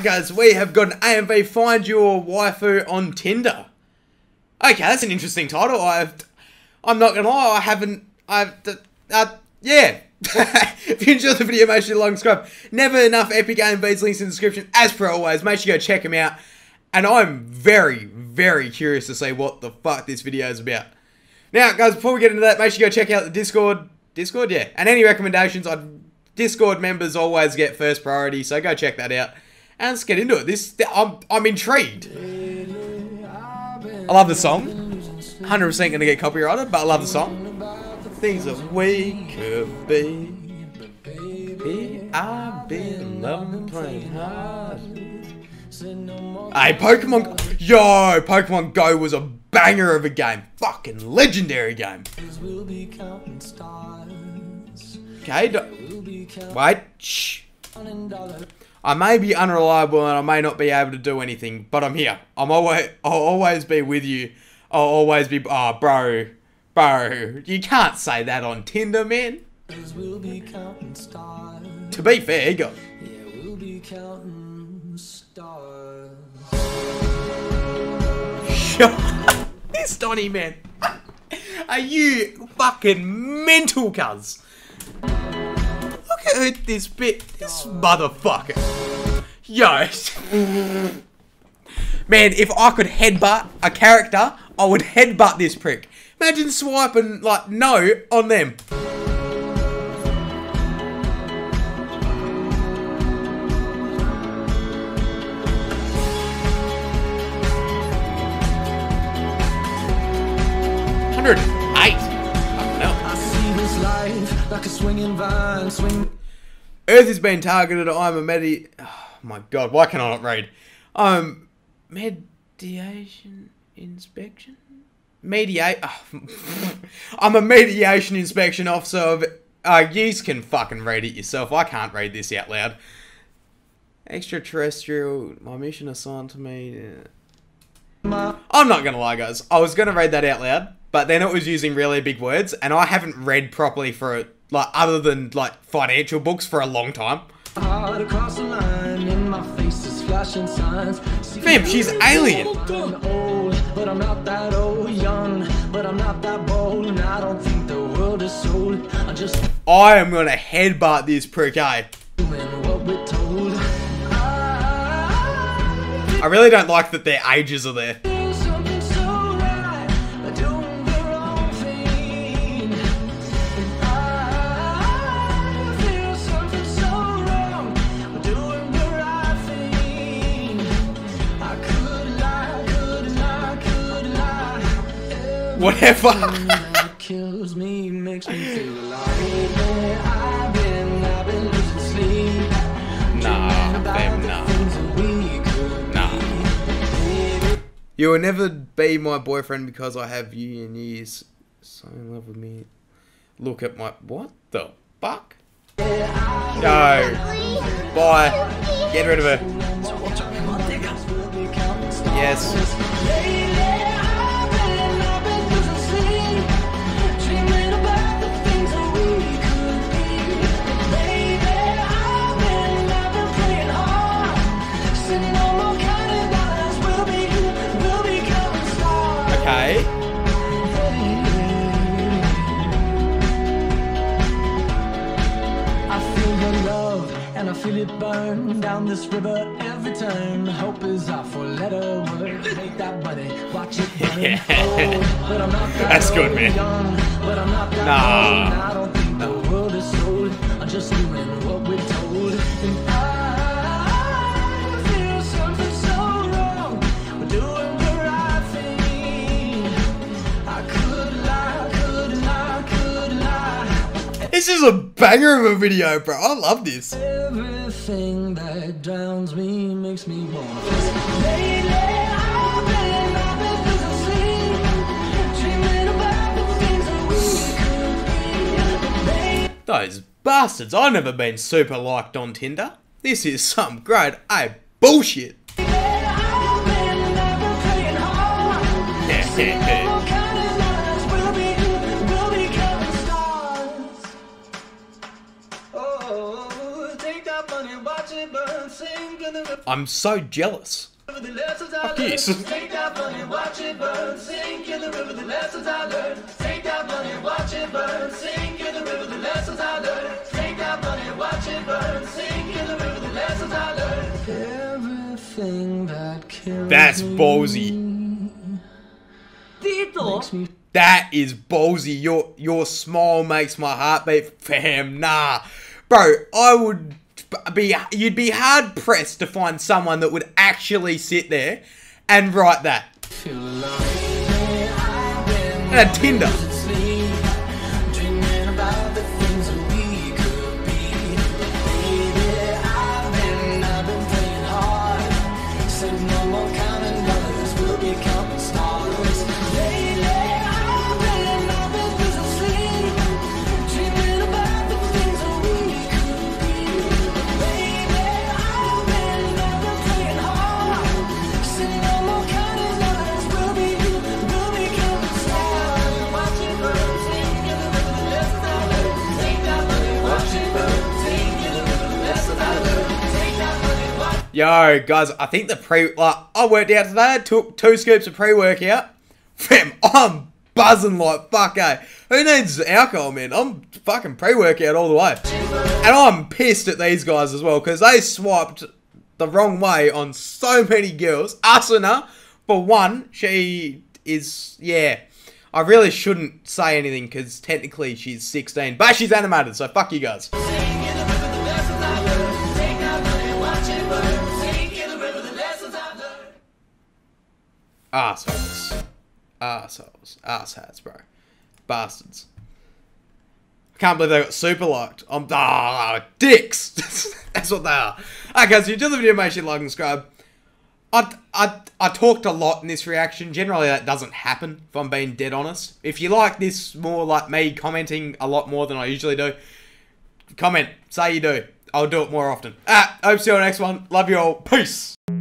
Alright guys, we have got an AMV Find Your Waifu on Tinder. Okay, that's an interesting title. I'm not gonna lie, yeah. If you enjoyed the video, make sure to like and subscribe. Never enough epic AMVs, links in the description. As per always, make sure you go check them out. And I'm very, very curious to see what the fuck this video is about. Now guys, before we get into that, make sure you go check out the Discord. Discord, yeah. And any recommendations, Discord members always get first priority, so go check that out. And let's get into it. I'm intrigued. I love the song. 100% gonna get copyrighted, but I love the song. Things that we could be. Baby, I've been loving playing hard. Hey, Pokemon. Yo, Pokemon Go was a banger of a game. Fucking legendary game. Okay, wait. Shh. I may be unreliable and I may not be able to do anything, but I'm here. I'll always be with you. I'll always be. Oh, bro, you can't say that on Tinder, man. To be fair, go. This Donny, man. Are you fucking mental, cuz? Look at this motherfucker. Yo. Man, if I could headbutt a character, I would headbutt this prick. Imagine swiping, like, no on them. Earth has been targeted. I'm a oh my god, why can I not read? Mediation inspection? I'm a mediation inspection officer of... yous can fucking read it yourself. I can't read this out loud. Extraterrestrial, my mission assigned to me. I'm not gonna lie, guys. I was gonna read that out loud, but then it was using really big words, and I haven't read properly for, like, other than, like, financial books for a long time. Fam, she's alien. I am gonna headbutt this prick, eh? I really don't like that their ages are there. Whatever. Kills me, makes me feel alive. I've been losing sleep. Nah, fam, nah. You will never be my boyfriend because I have you in years. So in love with me. Look at my... What the fuck? No. Bye. Get rid of her. Yes. Okay. I feel your love and I feel it burn down this river every turn. Hope is our four-letter word. Make that buddy, watch it burn. Oh, but I'm not that that's good, man. But I'm not that nah. I don't think the world is sold. I'm just doing what we're told. And I feel something so wrong. We're doing the right thing. I could lie. This is a banger of a video, bro. I love this. Everything that drowns me makes me wanna feel. Lately, I've been losing sleep, dreaming about the things that we could be. Those bastards, I've never been super liked on Tinder. This is some grade A bullshit. Oh, take that money, watch it burn, sing to the I'm so jealous. Fuck yes. Take that money, watch it burn, sink in the river, the lessons I learned. Take that money, watch it burn, sink in the river, the lessons I learned. Take that money, watch it burn, sink in the river, the lessons I learned. Everything that kills That's ballsy. That is ballsy. Your smile makes my heart beat, fam. Nah, bro. You'd be hard pressed to find someone that would actually sit there and write that. And Tinder. Yo, guys, I think I worked out today. I took 2 scoops of pre-workout. Fam, I'm buzzing like fuck, eh? Who needs alcohol, man? I'm fucking pre-workout all the way. And I'm pissed at these guys as well, because they swiped the wrong way on so many girls. Asuna, for one, she is, yeah. I really shouldn't say anything, because technically she's 16. But she's animated, so fuck you guys. Arseholes. Arseholes. Arseheads, bro. Bastards. I can't believe they got super liked. Dicks! That's what they are. Okay, guys, if you enjoyed the video, make sure you like and subscribe. I talked a lot in this reaction. Generally, that doesn't happen, if I'm being dead honest. If you like this more like me commenting a lot more than I usually do, comment. Say you do. I'll do it more often. Hope to see you on the next one. Love you all. Peace!